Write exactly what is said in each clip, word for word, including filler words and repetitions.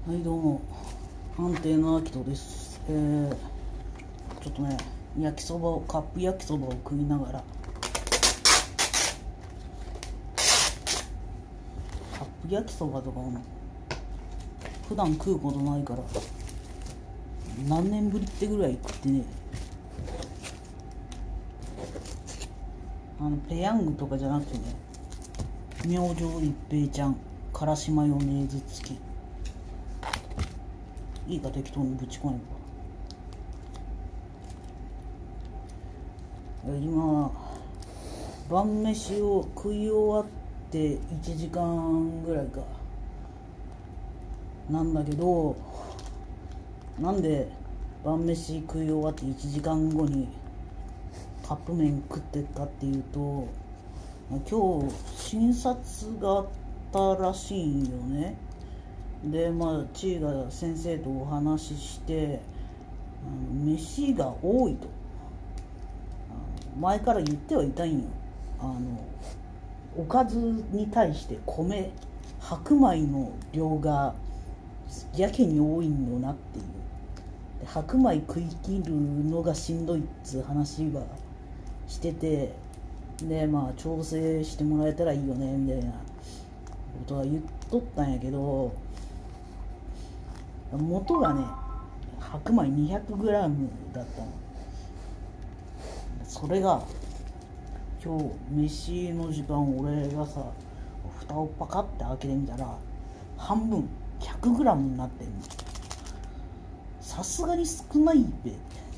はいどうも、安定のあきとです。えー、ちょっとね、焼きそばを、カップ焼きそばを食いながら、カップ焼きそばとかも普段食うことないから、何年ぶりってぐらい食ってね。あの、ペヤングとかじゃなくてね、明星一平ちゃん、からしマヨネーズ付き。いいか適当にぶち込めば。今晩飯を食い終わっていちじかんぐらいかなんだけど、なんで晩飯食い終わっていちじかんごにカップ麺食ってっかっていうと、今日診察があったらしいんよね。でまあちいが先生とお話しして、飯が多いと前から言ってはいたんよ。あのおかずに対して米白米の量がやけに多いんよなっていう。で白米食い切るのがしんどいっつう話はしてて、でまあ調整してもらえたらいいよねみたいなことは言っとったんやけど、元がね白米 にひゃくグラム だったの。それが今日飯の時間俺がさ蓋をパカって開けてみたら半分 ひゃくグラム になってんの。さすがに少ないべ。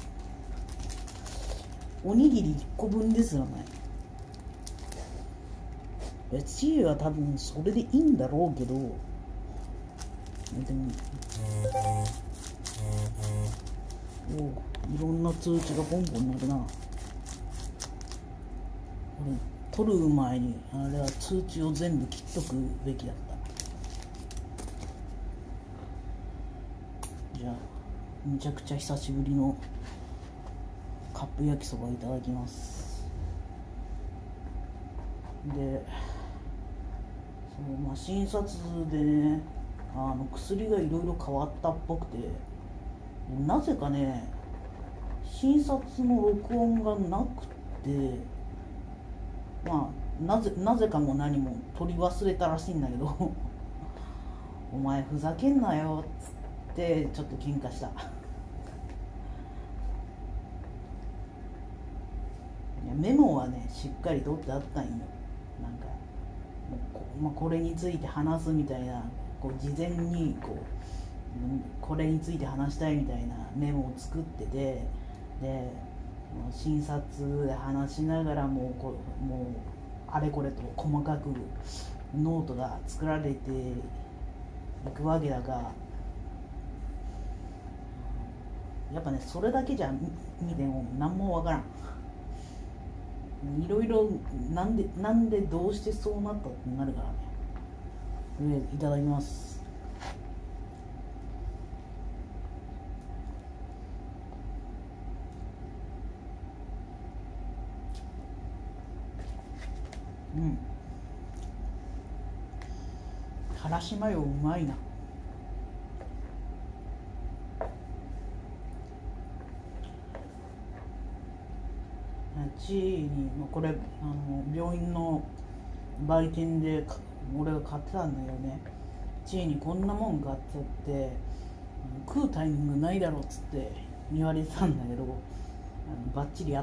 おにぎりいっこぶんですよね。ちいは多分それでいいんだろうけど、でもおいろんな通知がポンポン鳴るな。俺取る前にあれは通知を全部切っとくべきだった。じゃあめちゃくちゃ久しぶりのカップ焼きそばいただきます。でその、まあ、診察でね、あの薬がいろいろ変わったっぽくて、なぜかね診察の録音がなくて、まあなぜなぜかも何も取り忘れたらしいんだけどお前ふざけんなよっつってちょっと喧嘩した。いやメモはねしっかり取ってあったんよ。なんかこ, まあ、これについて話すみたいな、こう事前にこうこれについて話したいみたいなメモを作ってて、で診察で話しながらもうこもうあれこれと細かくノートが作られていくわけだが、やっぱねそれだけじゃ見ても何もわからん。いろいろなんでなんでどうしてそうなったってなるからね。とりあえずいただきます。うん、からしマヨうまいな。ちにこれあの病院の売店で俺が買ってたんだけどね、ちにこんなもん買っちゃって食うタイミングないだろうっつって言われてたんだけど、あのバッチリあった。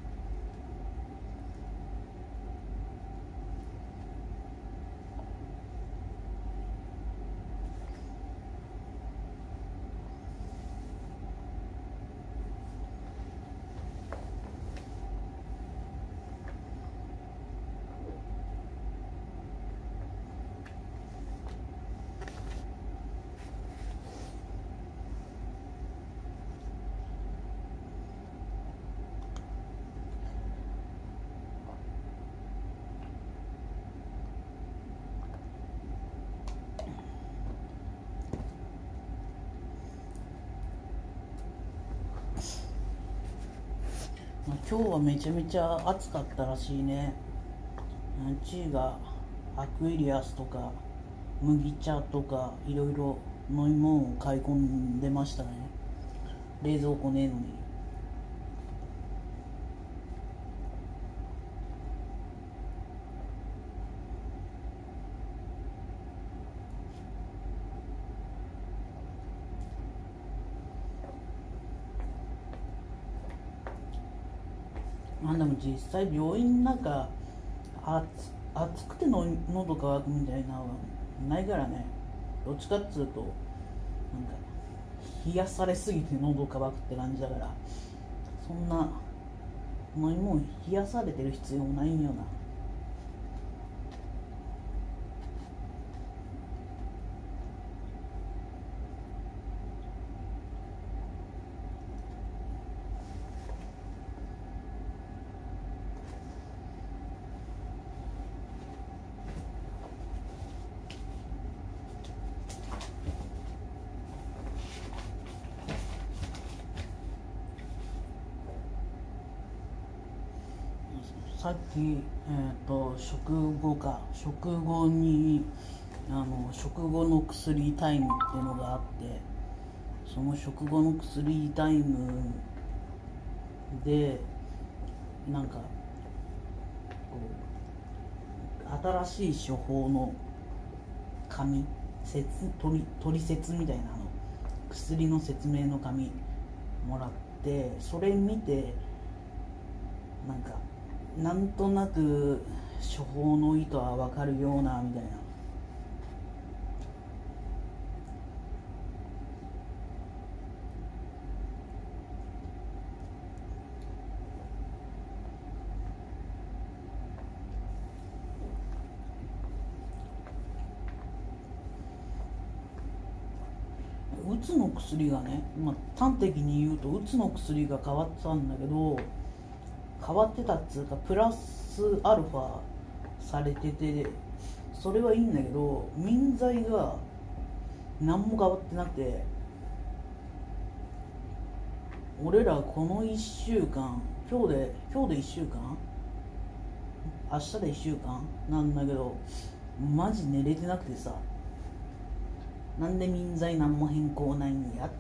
今日はめちゃめちゃ暑かったらしいね。チーがアクエリアスとか麦茶とかいろいろ飲み物を買い込んでましたね。冷蔵庫ねえのに。あでも実際病院なんか暑暑くての喉乾くみたいなのはないからね。どっちかっつうとなんか冷やされすぎて喉乾くって感じだから、そんな飲み物冷やされてる必要もないんよな。さっき、えー、と食後か食後にあの食後の薬タイムっていうのがあって、その食後の薬タイムでなんかこう新しい処方の紙説取取説みたいなの、薬の説明の紙もらって、それ見てなんかなんとなく処方の意図は分かるようなみたいな。うつの薬がね、まあ、端的に言うとうつの薬が変わったんだけど、変わってたっつうかプラスアルファされてて、それはいいんだけど民剤が何も変わってなくて、俺らこのいっしゅうかん、今日で今日でいっしゅうかん、明日でいっしゅうかんなんだけど、マジ寝れてなくてさ、なんで民剤何も変更ないんやっていう。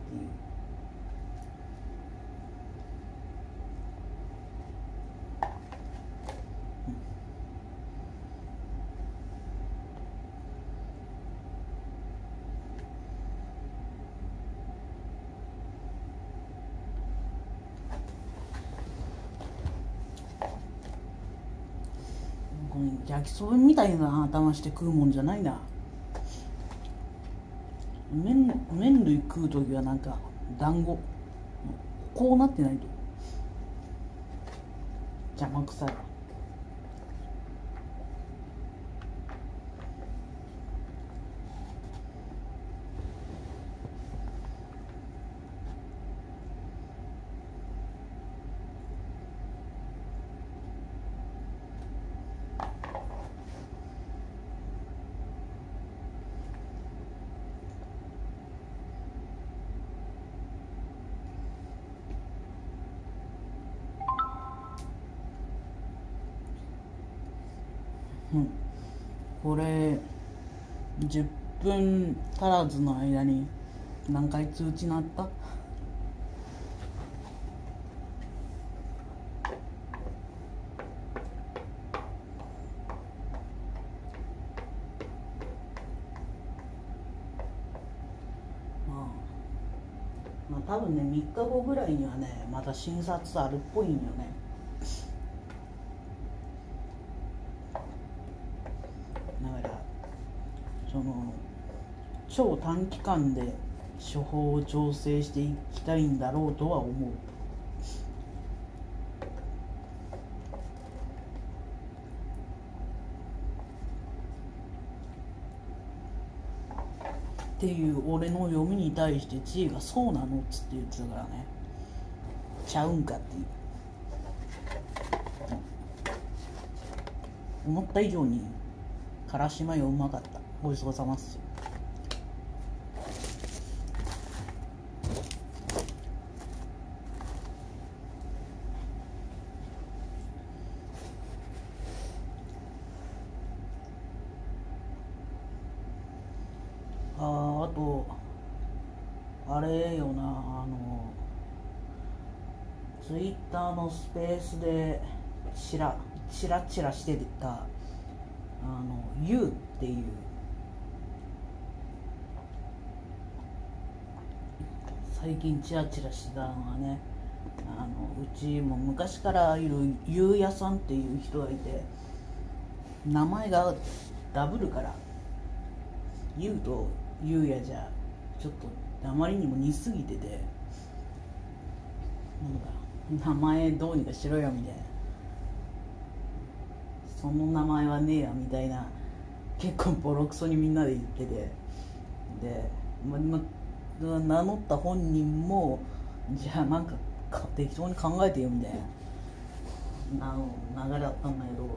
この焼きそばみたいな頭して食うもんじゃないな。麺麺類食うときはなんか団子こうなってないと邪魔くさい。うん、これじゅっぷん足らずの間に何回通知鳴った？まあ多分ねみっかごぐらいにはねまた診察あるっぽいんよね。だからその超短期間で処方を調整していきたいんだろうとは思う。っていう俺の読みに対して知恵がそうなのっつって言ってたからね、ちゃうんかっていう。思った以上にからしマヨうまかった。ごちそうさまっす。あーあとあれよな、あのツイッターのスペースでチラチラチラしてたあの ユー っていう最近チラチラしてたのがね、あのうちも昔からいるゆうやさんっていう人がいて、名前がダブルからゆうとゆうやじゃちょっとあまりにも似すぎてて、なんか名前どうにかしろよみたいな、その名前はねえやみたいな、結構ボロクソにみんなで言ってて、で、まま、名乗った本人もじゃあなんか適当に考えてよみたいな流れだったんだけど、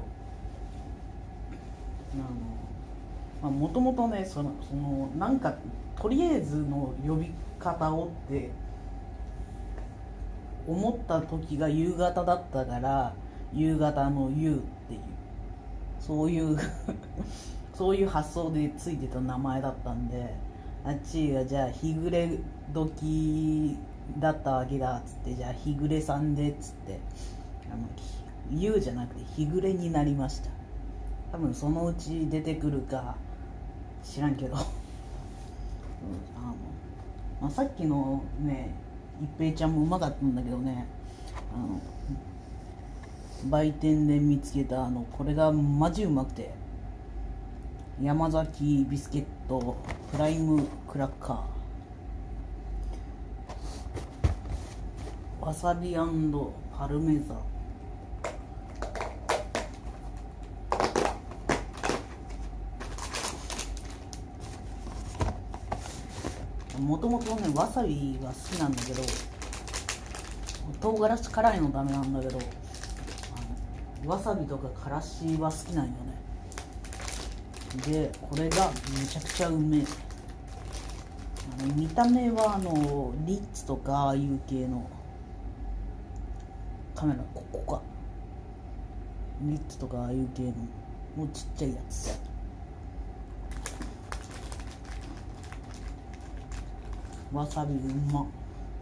もともとね、そのそのなんかとりあえずの呼び方をって思った時が夕方だったから、夕方の夕っていうそういうそういう発想でついてた名前だったんで、あっちがじゃあ日暮れ時だったわけだっつって、じゃあ日暮れさんでっつって、あの夕じゃなくて日暮れになりました。多分そのうち出てくるか知らんけど、うん、あの、まあ、さっきのね一平ちゃんもうまかったんだけどね、あの売店で見つけたあのこれがマジうまくて、山崎ビスケットプライムクラッカーわさび&パルメザン、もともとねわさびが好きなんだけど、唐辛子辛いのダメなんだけど、あのわさびとかからしは好きなんよね。でこれがめちゃくちゃうめえ。あの見た目はあのリッツとかああいう系のカメラ、ここか、リッツとかああいう系のもうちっちゃいやつ、わさびうまっ。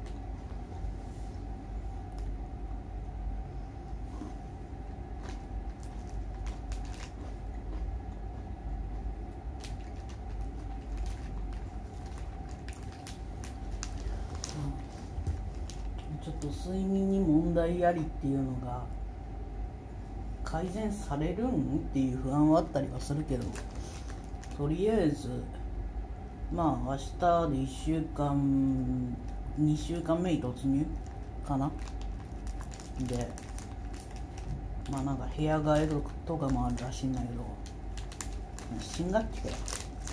ちょっと睡眠に問題ありっていうのが改善されるんっていう不安はあったりはするけど、とりあえずまあ明日でいっしゅうかんにしゅうかんめに突入かな。でまあなんか部屋替えとかもあるらしいんだけど、新学期だよ。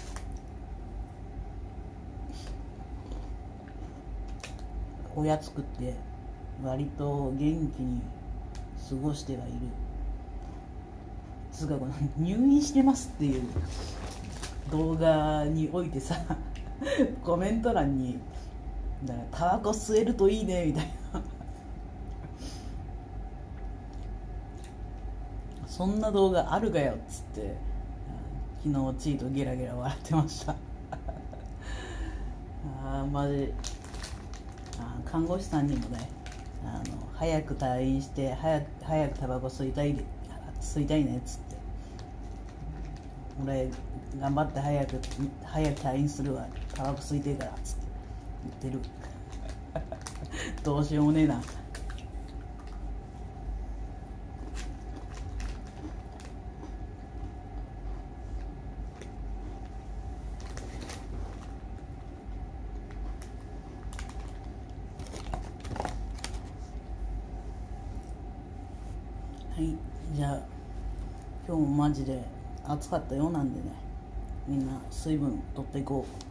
親作って割と元気に過ごしてはいる。つうかこの入院してますっていう動画においてさコメント欄にだからタバコ吸えるといいねみたいなそんな動画あるかよっつって昨日チートゲラゲラ笑ってましたあーマジ、あ看護師さんにもね、あの早く退院して早く早くタバコ吸いたい吸いたいねっつって、俺頑張って早く早く退院するわ、タバコ吸いてえからっつって言ってるどうしようもねえな。はい、じゃあ今日もマジで暑かったようなんでね、みんな水分取っていこう。